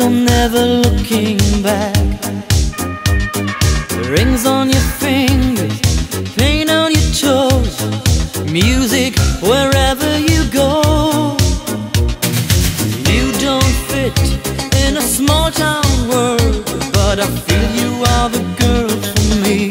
so never looking back. Rings on your fingers, paint on your toes, music wherever you go. You don't fit in a small town world, but I feel you are the girl for me.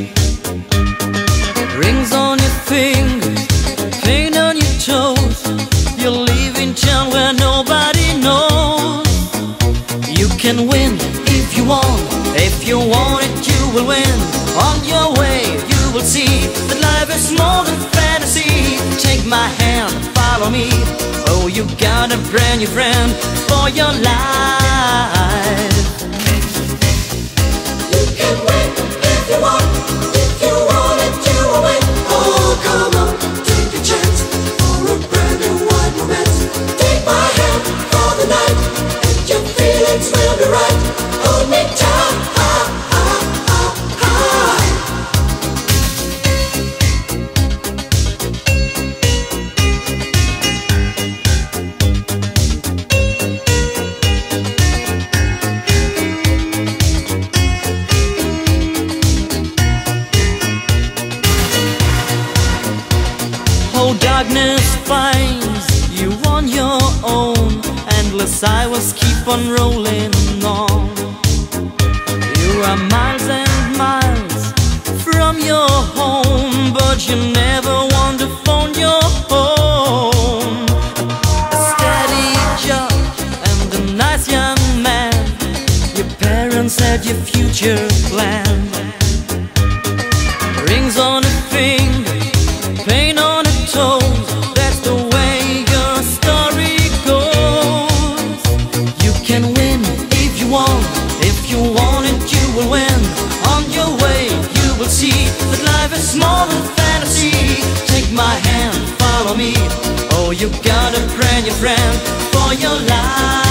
Rings on your fingers, paint on your toes, you're leaving town where nobody knows. You can win if you want, if you want it you will win. On your way you will see that life is more than fantasy. Take my hand, follow me. Oh, you got a brand new friend for your life. You can win if you want, if you want it you will win. Oh, come on, take a chance for a brand new wide romance. Take my hand for the night, and your feelings will be right. Hold me tight, Oh, darkness finds you on your own. Endless highways keep on rolling on. You are miles and miles from your home, but you never want to phone your home. A steady job and a nice young man, your parents had your future planned. Rings on a finger, paint on a toes, that's the way your story goes. You can win if you want, if you want it you will win. On your way you will see that life is more than fantasy. Take my hand, follow me. Oh, you got a brand new friend for your life.